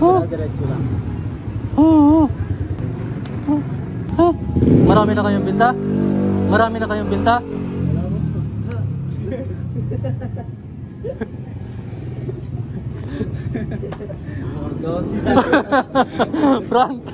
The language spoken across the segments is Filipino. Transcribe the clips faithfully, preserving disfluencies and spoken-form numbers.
Diretso lang. Oh, oh. Oh. Marami na kayong binta? Marami na kayong binta? Frank.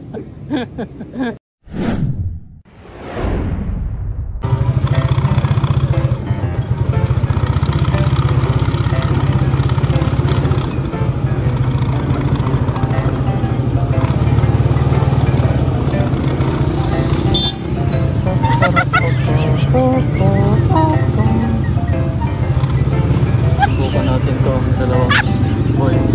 Subukan natin tong dalawang boys.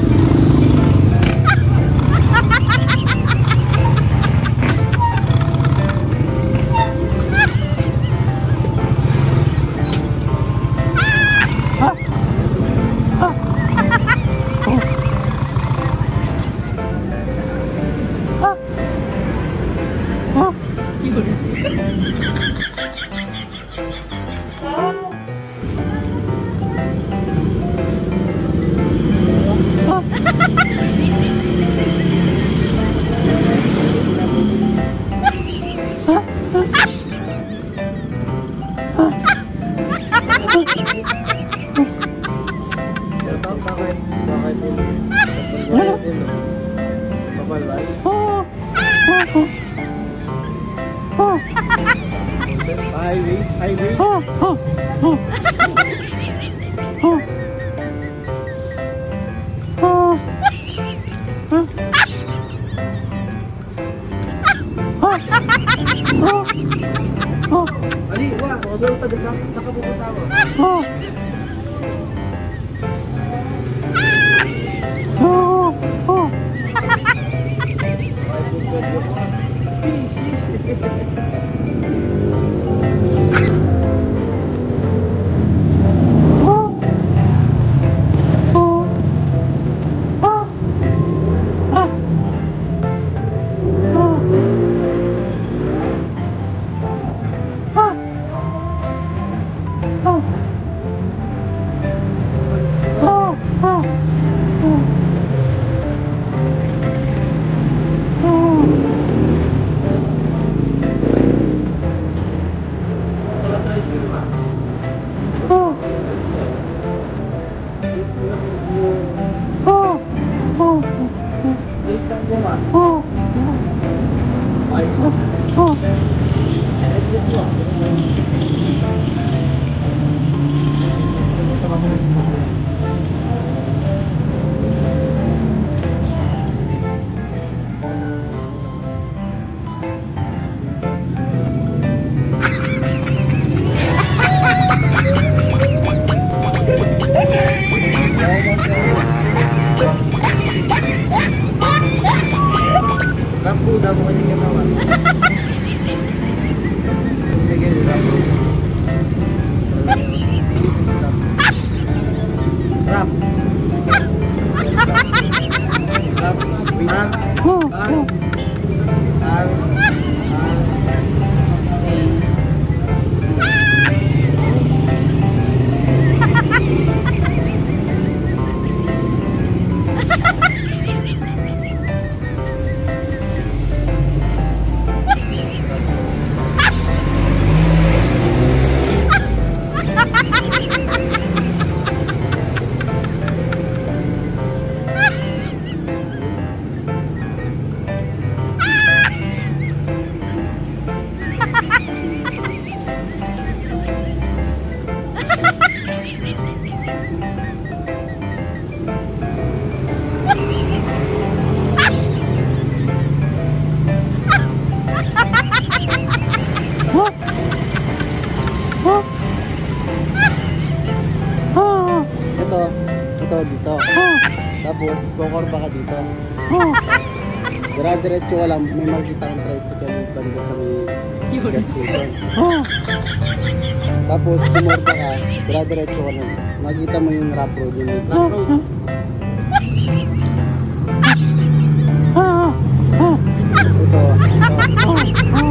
Highway, highway. Oh, oh, oh. Oh. Oh. Oh. Oh. Ali, wa, so taga sa sa kapupunta mo. Oh. Oh. Oh. Lampu dah mau jadi kawan. Ini lampu. Rap. Rap. Bintang. Oh. Oh. Dito. Tapos, kukurba ka dito. Dire-diretso ka lang, may makikita kang tricycle banda sa may gas station. Tapos, kumurba ka, dire-diretso ka lang. Makikita mo yung rough road, yung rough road. Ito, ito.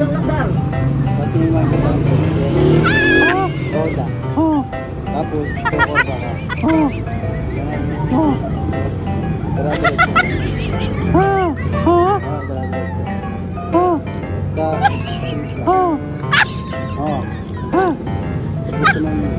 Kasi may makikita kang tricycle. Roda. Tapos, kukurba ka. Oh. Ganun. Oh. Tapos, dire-diretso ka lang. Ah. Ah. Ah, dire-diretso. Ah. Basta, straight lang. Ah. Oo. Ah. Pag gusto mo yun.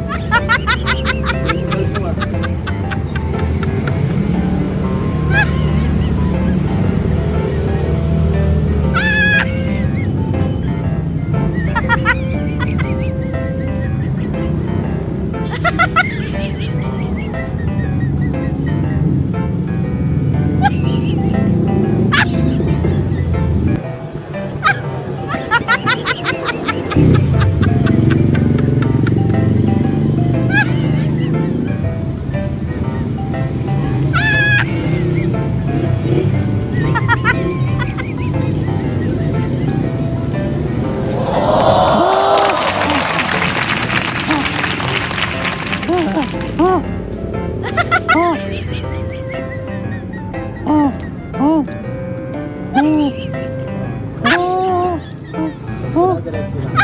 Ah. Ah. Ah. Ah. Ah. Ah. Dire-diretso lang.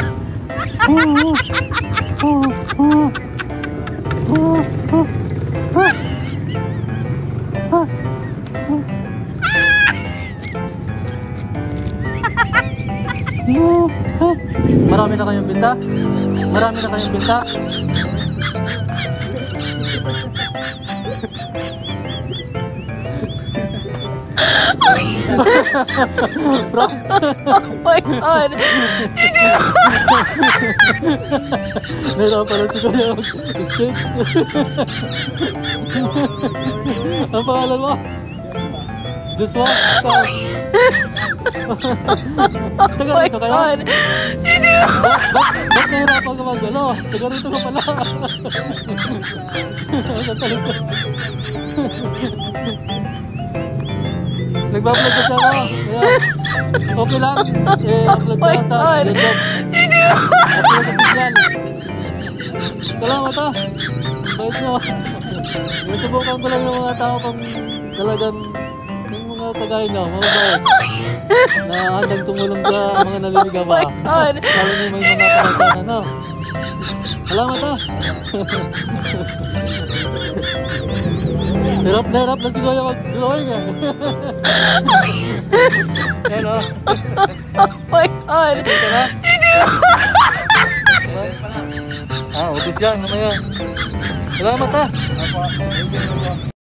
Marami na kayong binta? Marami na kayong binta? Bro, Oh my God! meron pala si Kuya mag-escape. Ang pangalan mo? Joshua? Ikaw? Taga Oh my rito kayo? God! Ba't, ba't, ba't nahirapan ka mag-ano? Taga rito ka pala. Sandali ka. Nagbablog ka sa ano? Kaya, okay lang. Eh, upload Oh my ka sa God. YouTube. Upload ka bigyan. Salamat ah. Bait nyo. Susubukan ko lang yung mga tao pang talagang yung mga kagaya nyo, mga bait. Na handang tumulong sa mga naliligaw ba. Oh my God. Lalo na yung may mga karanasan, ano. Salamat ah. Hirap na hirap na si Kuya mag-drawing eh. Yan o. Oh my God! Ito na. Ah, ubis yan. Mamaya. Salamat ah.